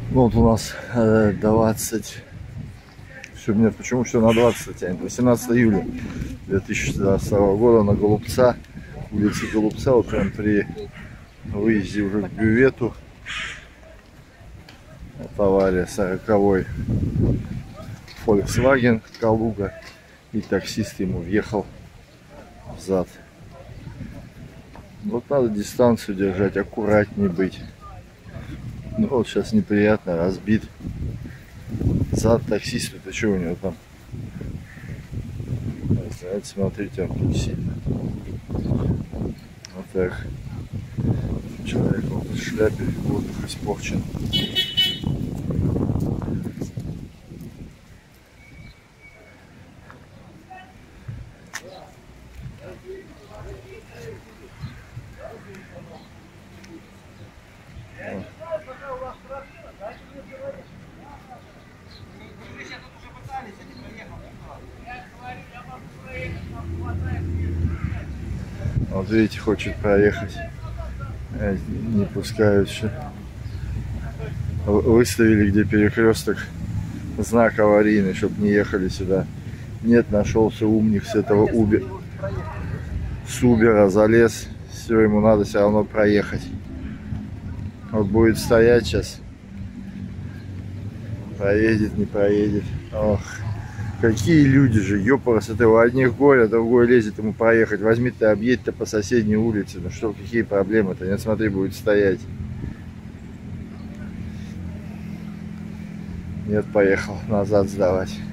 Ну, вот у нас 20. Нет, почему все на 20 тянет? 18 июля 2012 года на Голубца, улице Голубца, вот прям при выезде уже к бювету. Вот авария, 40-й Volkswagen Калуга, и таксист ему въехал в зад. Вот надо дистанцию держать, аккуратнее быть. Ну вот сейчас неприятно, разбит зад таксиста. Это что у него там? Знаете, смотрите, он сильно. Вот так. Человек вот в шляпе, воздух испорчен. Вот видите, хочет проехать. Не пускают еще. Выставили, где перекресток, знак аварийный, чтобы не ехали сюда. Нет, нашелся умник с этого с Убера залез. Все, ему надо все равно проехать. Вот будет стоять сейчас. Проедет, не проедет. Ох, какие люди же, ёпарас, это у одних горе, другой лезет ему проехать. Возьми ты, объедь-то по соседней улице. Ну что, какие проблемы-то? Нет, смотри, будет стоять. Нет, поехал назад сдавать.